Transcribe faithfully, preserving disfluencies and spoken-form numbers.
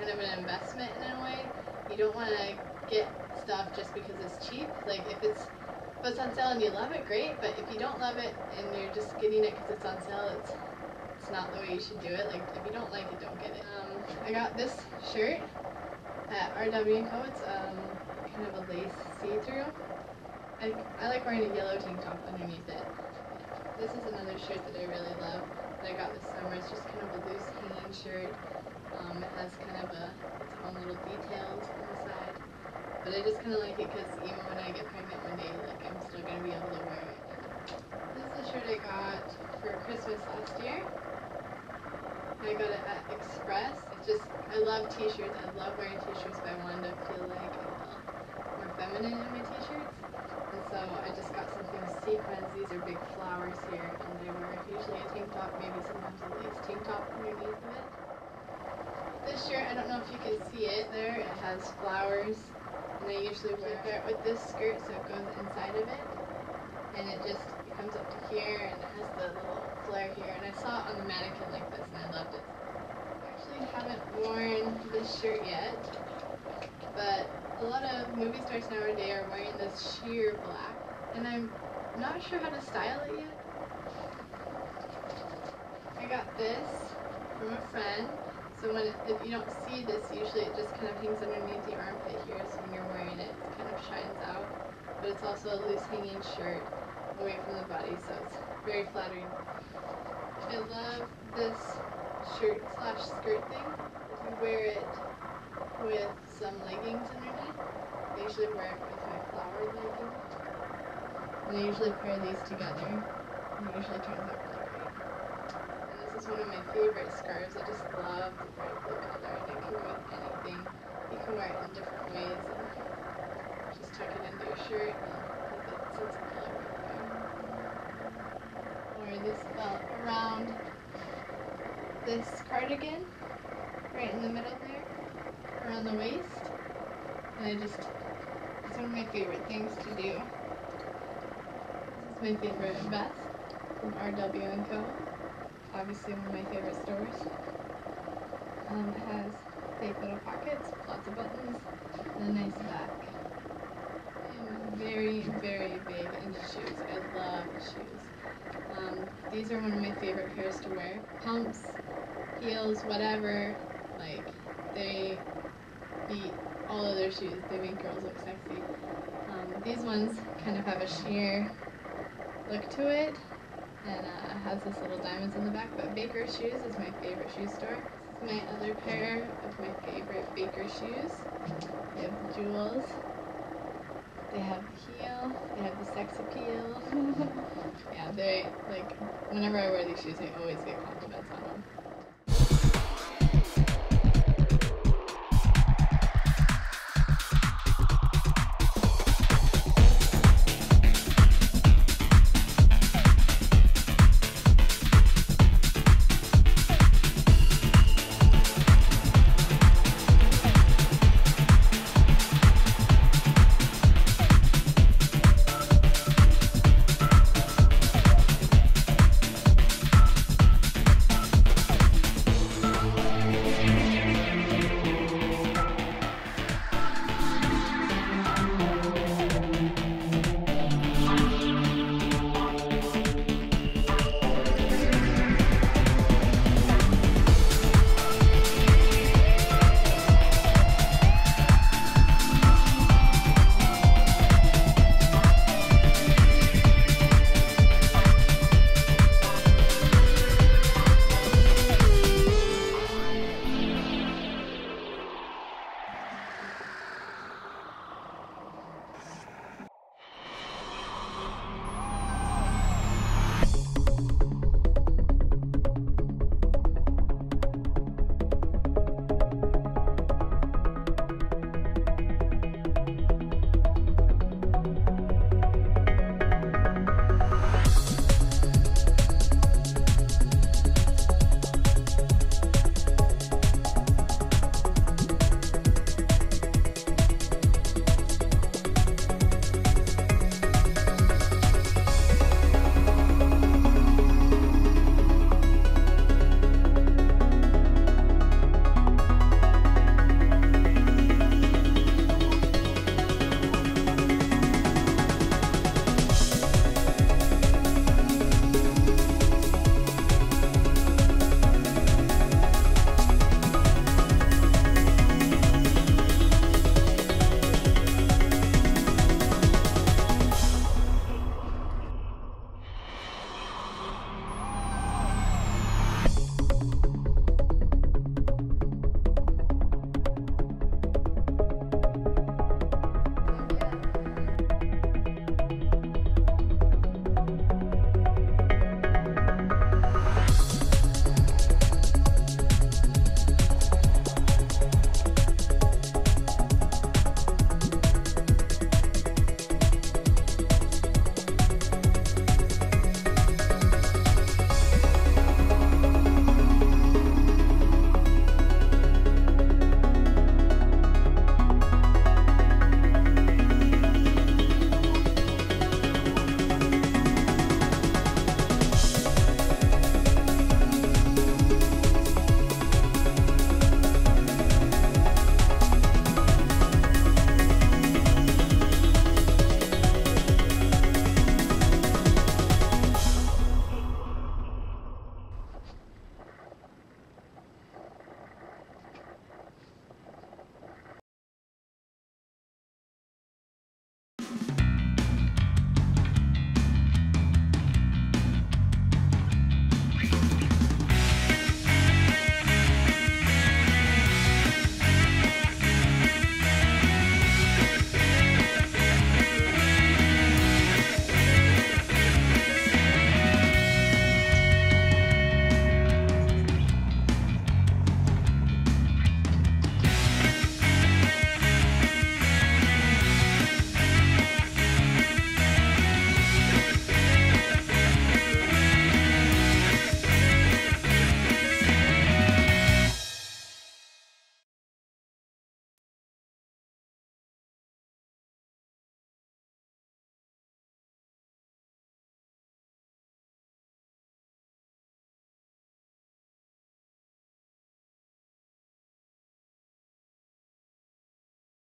kind of an investment in a way. You don't want to get stuff just because it's cheap. Like if it's if it's on sale and you love it, great. But if you don't love it and you're just getting it because it's on sale, it's it's not the way you should do it. Like if you don't like it, don't get it. Um, I got this shirt at R W and Co. It's um, kind of a lace see-through. I, I like wearing a yellow tank top underneath it. This is another shirt that I really love that I got this summer. It's just kind of a loose hanging shirt. Um, it has kind of a, its own little details on the side. But I just kind of like it because even when I get pregnant one day, like I'm still going to be able to wear it. This is a shirt I got for Christmas last year. I got it at Express. It's just, I love t-shirts. I love wearing t-shirts, but I wanted to feel like I felt more feminine in my t-shirts. And so I just got something sequins. These are big flowers here, and they wear usually a tank top, maybe sometimes a lace tank top underneath of it. This shirt, I don't know if you can see it there, it has flowers, and I usually wear it with this skirt so it goes inside of it, and it just it comes up to here, and it has the little flare here, and I saw it on the mannequin like this, and I loved it. I actually haven't worn this shirt yet, but a lot of movie stars nowadays are wearing this sheer black, and I'm not sure how to style it yet. I got this from a friend. So when it, if you don't see this, usually it just kind of hangs underneath the armpit here, so when you're wearing it, it kind of shines out. But it's also a loose hanging shirt away from the body, so it's very flattering. I love this shirt slash skirt thing. You wear it with some leggings underneath. I usually wear it with my flowered leggings. And I usually pair these together, and it usually turns out really great. This is one of my favorite scarves. I just love the bright blue color, and it can go with anything. You can wear it in different ways, and just tuck it into your shirt and have that sense of color right there. Or this belt around this cardigan, right in the middle there, around the waist. And I just, it's one of my favorite things to do. This is my favorite vest from R W and Co. Obviously one of my favorite stores. Um, it has fake little pockets, lots of buttons, and a nice back. I'm very, very big into shoes. I love shoes. Um, these are one of my favorite pairs to wear. Pumps, heels, whatever, like, they beat all other shoes. They make girls look sexy. Um, these ones kind of have a sheer look to it, and uh, has this little diamonds in the back, but Baker Shoes is my favorite shoe store. This is my other pair of my favorite Baker shoes. They have jewels, they have the heel, they have the sex appeal. Yeah, they, like, whenever I wear these shoes, I always get compliments on them.